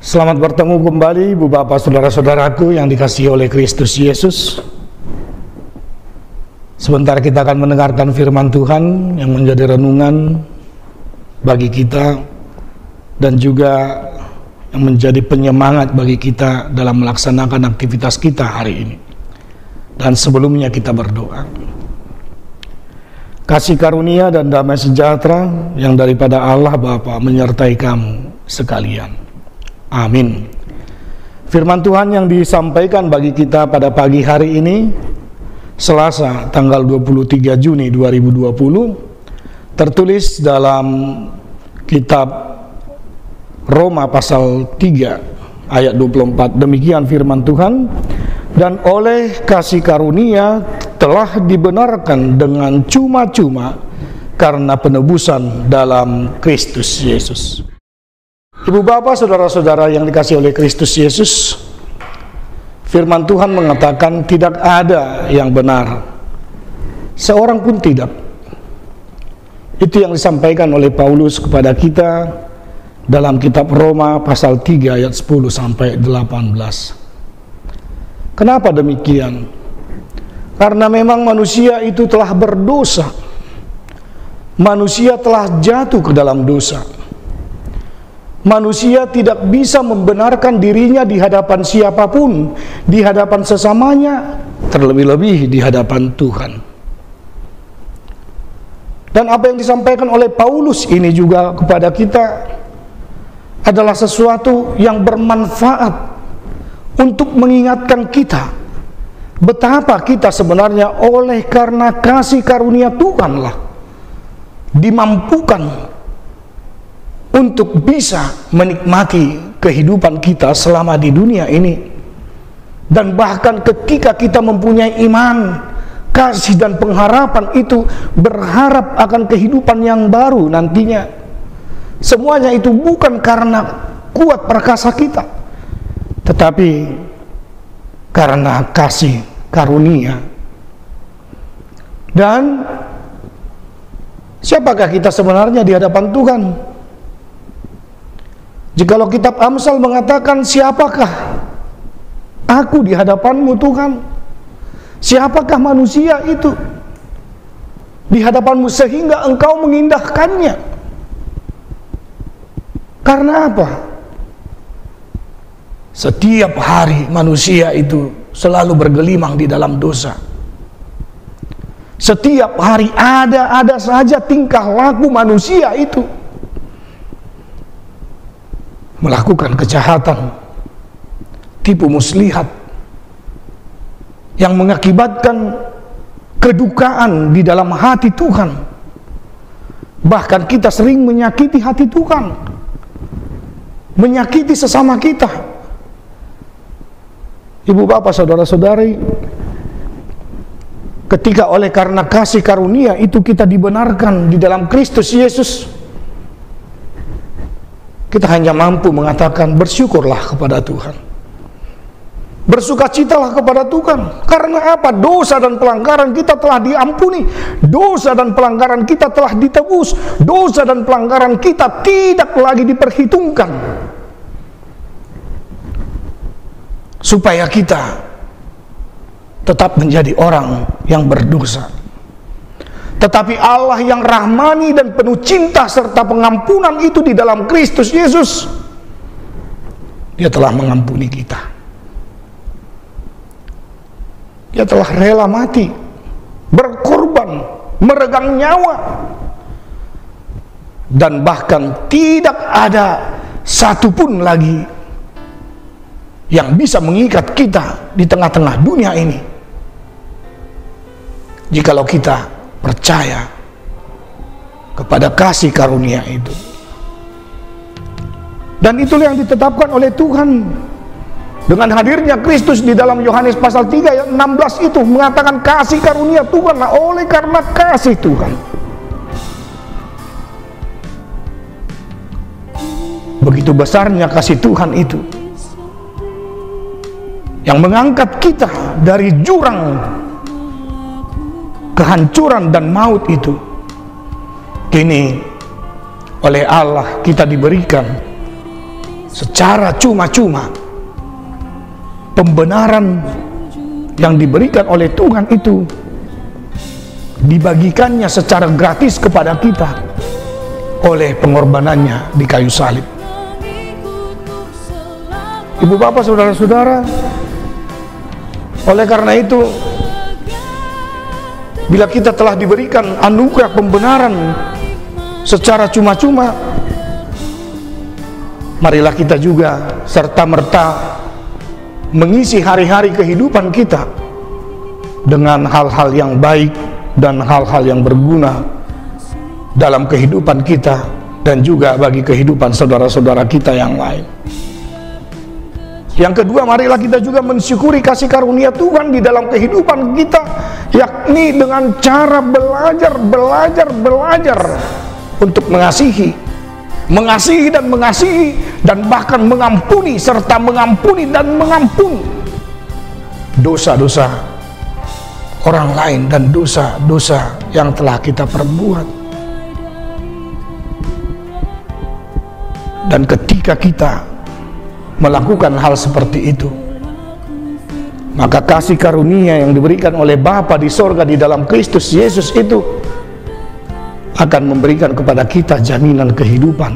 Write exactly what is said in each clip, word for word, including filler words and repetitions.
Selamat bertemu kembali Ibu Bapak Saudara-saudaraku yang dikasihi oleh Kristus Yesus. Sebentar kita akan mendengarkan firman Tuhan yang menjadi renungan bagi kita dan juga yang menjadi penyemangat bagi kita dalam melaksanakan aktivitas kita hari ini. Dan sebelumnya kita berdoa. Kasih karunia dan damai sejahtera yang daripada Allah Bapa menyertai kamu sekalian. Amin. Firman Tuhan yang disampaikan bagi kita pada pagi hari ini, Selasa tanggal dua puluh tiga Juni dua ribu dua puluh, tertulis dalam kitab Roma pasal tiga ayat dua puluh empat. Demikian firman Tuhan, dan oleh kasih karunia telah dibenarkan dengan cuma-cuma karena penebusan dalam Kristus Yesus. Ibu bapak, saudara-saudara yang dikasihi oleh Kristus Yesus, firman Tuhan mengatakan tidak ada yang benar, seorang pun tidak. Itu yang disampaikan oleh Paulus kepada kita dalam kitab Roma pasal tiga ayat sepuluh sampai delapan belas. Kenapa demikian? Karena memang manusia itu telah berdosa. Manusia telah jatuh ke dalam dosa. Manusia tidak bisa membenarkan dirinya di hadapan siapapun, di hadapan sesamanya, terlebih-lebih di hadapan Tuhan. Dan apa yang disampaikan oleh Paulus ini juga kepada kita adalah sesuatu yang bermanfaat untuk mengingatkan kita betapa kita sebenarnya oleh karena kasih karunia Tuhanlah dimampukan untuk bisa menikmati kehidupan kita selama di dunia ini. Dan bahkan ketika kita mempunyai iman, kasih dan pengharapan itu, berharap akan kehidupan yang baru nantinya, semuanya itu bukan karena kuat perkasa kita, tetapi karena kasih karunia. Dan siapakah kita sebenarnya di hadapan Tuhan? Jikalau kitab Amsal mengatakan, siapakah aku di hadapanmu Tuhan? Siapakah manusia itu di hadapanmu sehingga engkau mengindahkannya? Karena apa? Setiap hari manusia itu selalu bergelimang di dalam dosa. Setiap hari ada-ada saja tingkah laku manusia itu melakukan kejahatan, tipu muslihat, yang mengakibatkan kedukaan di dalam hati Tuhan. Bahkan kita sering menyakiti hati Tuhan, menyakiti sesama kita. Ibu bapak, saudara-saudari, ketika oleh karena kasih karunia itu kita dibenarkan di dalam Kristus Yesus, kita hanya mampu mengatakan bersyukurlah kepada Tuhan, bersukacitalah kepada Tuhan. Karena apa? Dosa dan pelanggaran kita telah diampuni, dosa dan pelanggaran kita telah ditebus, dosa dan pelanggaran kita tidak lagi diperhitungkan, supaya kita tetap menjadi orang yang berdosa. Tetapi Allah yang rahmani dan penuh cinta serta pengampunan itu di dalam Kristus Yesus, Dia telah mengampuni kita. Dia telah rela mati, berkorban, meregang nyawa, dan bahkan tidak ada satupun lagi yang bisa mengikat kita di tengah-tengah dunia ini, jikalau kita percaya kepada kasih karunia itu. Dan itulah yang ditetapkan oleh Tuhan dengan hadirnya Kristus di dalam Yohanes pasal tiga ayat enam belas itu, mengatakan kasih karunia Tuhanlah oleh karena kasih Tuhan. Begitu besarnya kasih Tuhan itu yang mengangkat kita dari jurang kehancuran dan maut itu. Kini oleh Allah kita diberikan secara cuma-cuma. Pembenaran yang diberikan oleh Tuhan itu dibagikannya secara gratis kepada kita oleh pengorbanannya di kayu salib. Ibu bapak saudara-saudara, oleh karena itu, bila kita telah diberikan anugerah pembenaran secara cuma-cuma, marilah kita juga serta-merta mengisi hari-hari kehidupan kita dengan hal-hal yang baik dan hal-hal yang berguna dalam kehidupan kita dan juga bagi kehidupan saudara-saudara kita yang lain. Yang kedua, marilah kita juga mensyukuri kasih karunia Tuhan di dalam kehidupan kita, yakni dengan cara belajar, belajar, belajar untuk mengasihi mengasihi dan mengasihi dan bahkan mengampuni serta mengampuni dan mengampuni dosa-dosa orang lain dan dosa-dosa yang telah kita perbuat. Dan ketika kita melakukan hal seperti itu, maka kasih karunia yang diberikan oleh Bapa di sorga di dalam Kristus Yesus itu akan memberikan kepada kita jaminan kehidupan,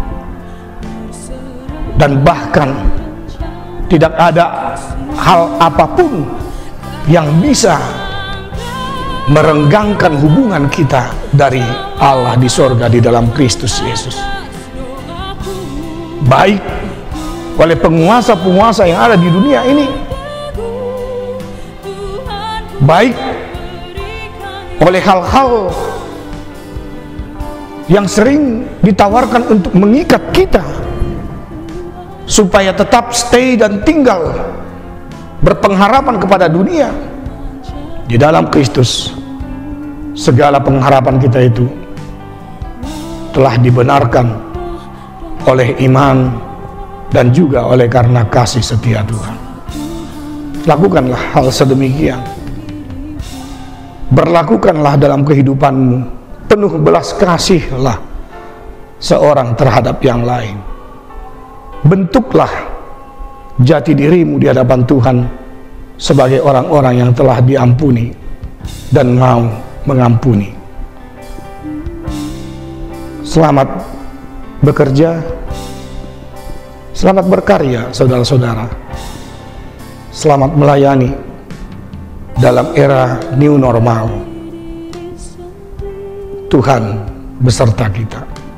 dan bahkan tidak ada hal apapun yang bisa merenggangkan hubungan kita dari Allah di sorga di dalam Kristus Yesus, baik oleh penguasa-penguasa yang ada di dunia ini, baik oleh hal-hal yang sering ditawarkan untuk mengikat kita supaya tetap stay dan tinggal berpengharapan kepada dunia. Di dalam Kristus, segala pengharapan kita itu telah dibenarkan oleh iman dan juga oleh karena kasih setia Tuhan. Lakukanlah hal sedemikian. Berlakukanlah dalam kehidupanmu penuh belas kasihlah seorang terhadap yang lain. Bentuklah jati dirimu di hadapan Tuhan sebagai orang-orang yang telah diampuni dan mau mengampuni. Selamat bekerja, selamat berkarya saudara-saudara, selamat melayani dalam era new normal. Tuhan beserta kita.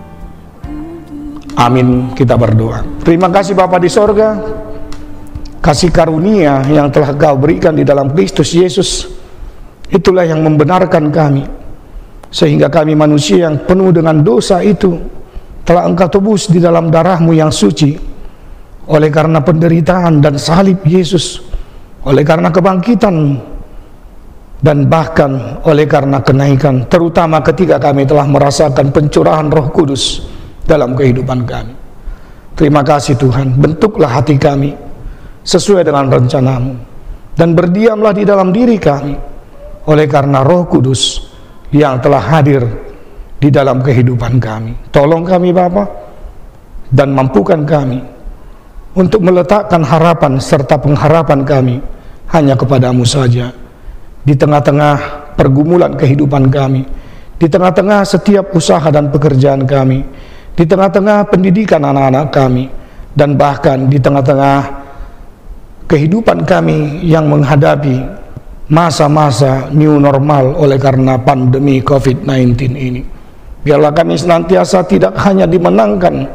Amin. Kita berdoa. Terima kasih Bapa di sorga, kasih karunia yang telah Kau berikan di dalam Kristus Yesus, itulah yang membenarkan kami, sehingga kami manusia yang penuh dengan dosa itu telah Engkau tebus di dalam darah-Mu yang suci, oleh karena penderitaan dan salib Yesus, oleh karena kebangkitan, dan bahkan oleh karena kenaikan, terutama ketika kami telah merasakan pencurahan Roh Kudus dalam kehidupan kami. Terima kasih Tuhan, bentuklah hati kami sesuai dengan rencana-Mu, dan berdiamlah di dalam diri kami oleh karena Roh Kudus yang telah hadir di dalam kehidupan kami. Tolong kami Bapa, dan mampukan kami untuk meletakkan harapan serta pengharapan kami hanya kepada-Mu saja di tengah-tengah pergumulan kehidupan kami, di tengah-tengah setiap usaha dan pekerjaan kami, di tengah-tengah pendidikan anak-anak kami, dan bahkan di tengah-tengah kehidupan kami yang menghadapi masa-masa new normal oleh karena pandemi covid sembilan belas ini. Biarlah kami senantiasa tidak hanya dimenangkan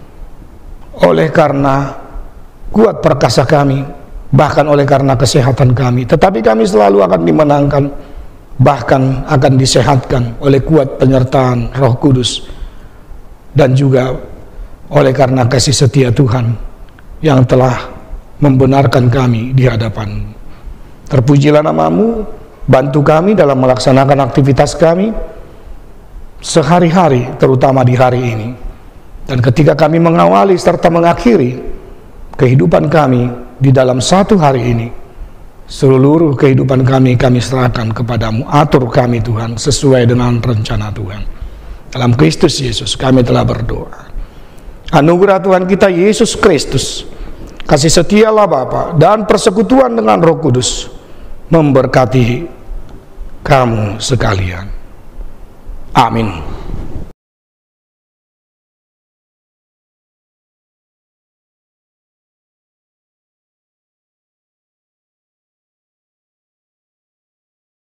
oleh karena kuat perkasa kami, bahkan oleh karena kesehatan kami, tetapi kami selalu akan dimenangkan, bahkan akan disehatkan oleh kuat penyertaan Roh Kudus, dan juga oleh karena kasih setia Tuhan yang telah membenarkan kami di hadapan. Terpujilah nama-Mu, bantu kami dalam melaksanakan aktivitas kami sehari-hari, terutama di hari ini, dan ketika kami mengawali serta mengakhiri kehidupan kami di dalam satu hari ini, seluruh kehidupan kami kami serahkan kepada-Mu. Atur kami Tuhan sesuai dengan rencana Tuhan. Dalam Kristus Yesus kami telah berdoa. anugerah Tuhan kita Yesus Kristus, kasih setia Allah Bapa, dan persekutuan dengan Roh Kudus memberkati kamu sekalian. Amin.